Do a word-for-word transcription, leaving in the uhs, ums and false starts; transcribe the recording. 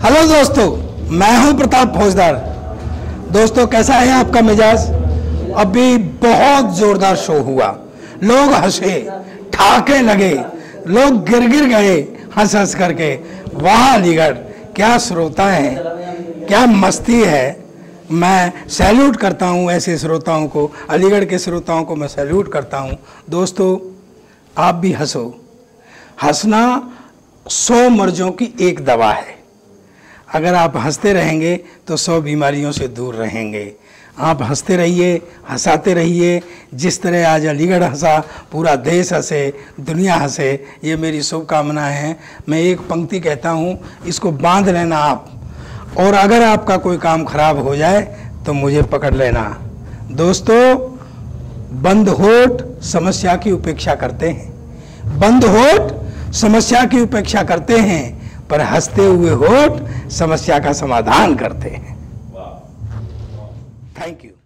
Hello दोस्तों, मैं हूं प्रताप फौजदार। दोस्तों, कैसा है आपका मिजाज? अभी बहुत जोरदार शो हुआ, लोग हंसे, ठाके लगे, लोग गिर गिर गए हंस हंस करके। वाह अलीगढ़, क्या श्रोता हैं, क्या मस्ती है। मैं सैल्यूट करता हूं ऐसे श्रोताओं को, अलीगढ़ के श्रोताओं को मैं सैल्यूट करता हूं। दोस्तों, आप भी हंसो। हंसना सौ मर्जों की एक दवा है। अगर आप हंसते रहेंगे तो सौ बीमारियों से दूर रहेंगे। आप हंसते रहिए, हंसाते रहिए। जिस तरह आज अलीगढ़ हंसा, पूरा देश हंसे, दुनिया हंसे, ये मेरी शुभकामनाएं हैं। मैं एक पंक्ति कहता हूँ, इसको बांध लेना आप, और अगर आपका कोई काम खराब हो जाए तो मुझे पकड़ लेना। दोस्तों, बंद होठ समस्या की उपेक्षा करते हैं, बंद होठ समस्या की उपेक्षा करते हैं, पर हंसते हुए होठ समस्या का समाधान करते हैं। Thank you.